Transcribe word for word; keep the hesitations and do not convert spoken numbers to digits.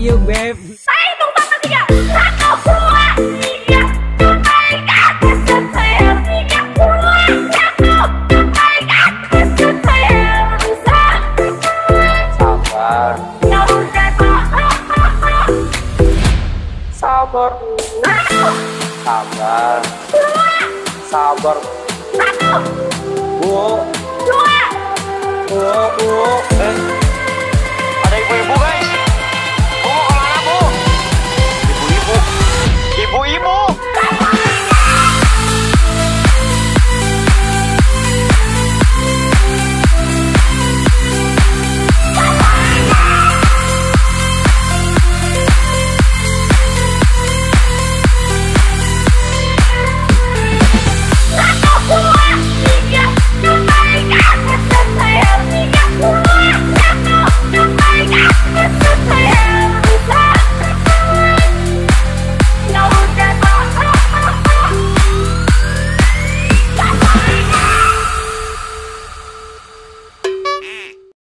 you, Beb. Saya hitung sampai tiga. Satu, dua, tiga. Kembalikan Hedseed saya. Tiga, dua, satu. Kembalikan Hedseed saya. Sabar. Ya udah, Pak. Sabar. Sabar. Sabar. Satu, Bu. dua. Bu, bu. Eh. Ada ibu-ibu kan?